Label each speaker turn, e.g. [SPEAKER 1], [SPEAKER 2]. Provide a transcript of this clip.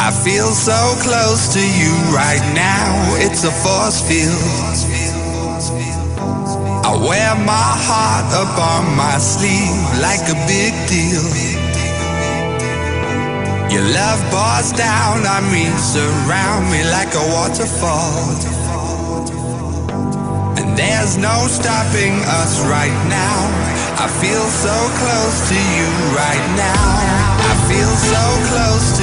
[SPEAKER 1] I feel so close to you right now, it's a force field. I wear my heart up on my sleeve like a big deal. Your love pours down on me, surround me like a waterfall. And there's no stopping us right now. I feel so close to you right now. I feel so close to